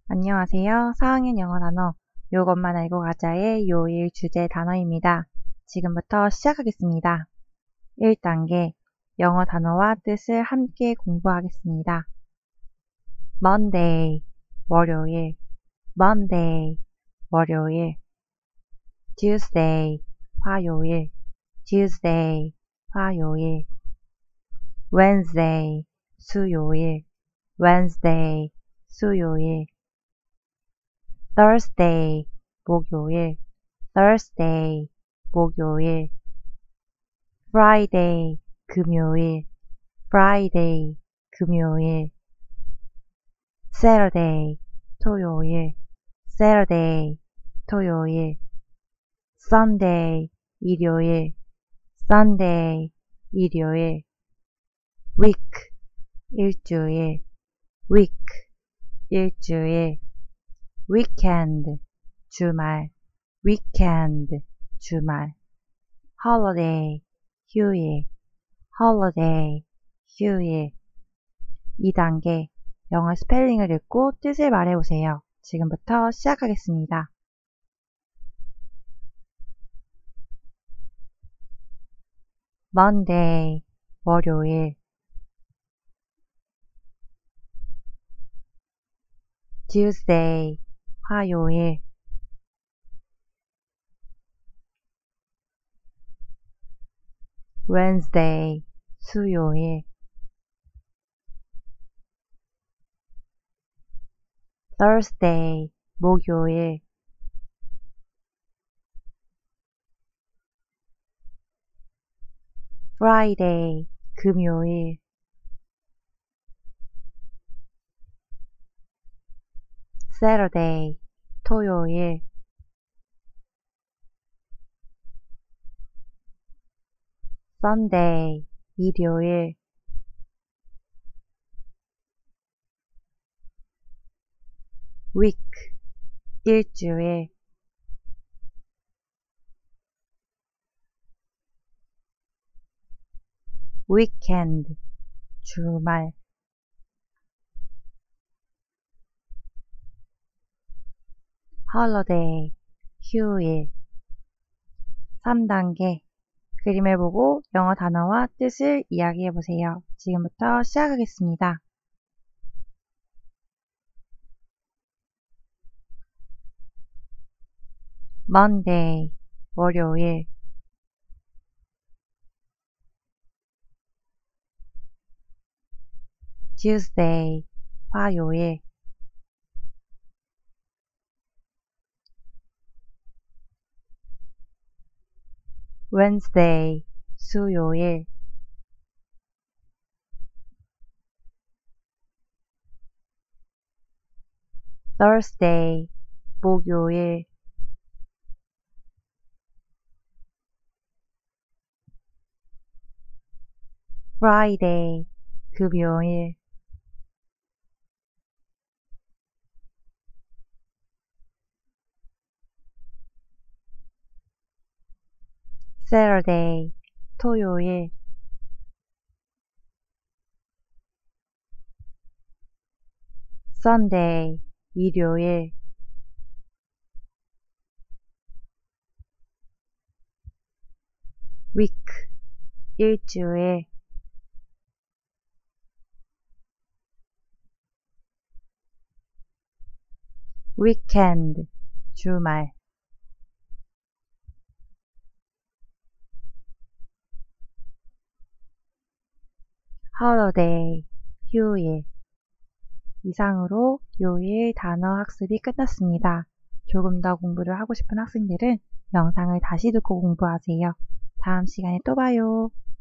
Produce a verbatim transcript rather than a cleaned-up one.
안녕하세요. 사 학년 영어 단어 요것만 알고 가자의 요일 주제 단어입니다. 지금부터 시작하겠습니다. 일 단계 영어 단어와 뜻을 함께 공부하겠습니다. Monday, 월요일. Monday, 월요일. Tuesday, 화요일. Tuesday, 화요일. Wednesday, 수요일. Wednesday, 수요일. Thursday, 목요일. Thursday, 목요일. Friday, 금요일. Friday, 금요일. Saturday, 토요일. Saturday, 토요일. Sunday, 일요일. Sunday, 일요일. Week, 일주일. Week, 일주일. Weekend, 주말. Weekend, 주말. Holiday, 휴일. Holiday, 휴일. 이 단계 영어 스펠링을 읽고 뜻을 말해보세요. 지금부터 시작하겠습니다. Monday, 월요일. Tuesday, 화요일. Wednesday, 수요일. Thursday, 목요일. Friday, 금요일. Saturday, 토요일. Sunday, 일요일. Week, 일주일. Weekend, 주말. Holiday, 휴일. 삼 단계 그림을 보고 영어 단어와 뜻을 이야기해보세요. 지금부터 시작하겠습니다. Monday, 월요일. Tuesday, 화요일. Wednesday, 수요일. Thursday, 목요일. Friday, 금요일. Saturday, 토요일. Sunday, 일요일. Week, 일주일. Weekend, 주말. Holiday, 휴일. 이상으로 요일 단어 학습이 끝났습니다. 조금 더 공부를 하고 싶은 학생들은 영상을 다시 듣고 공부하세요. 다음 시간에 또 봐요.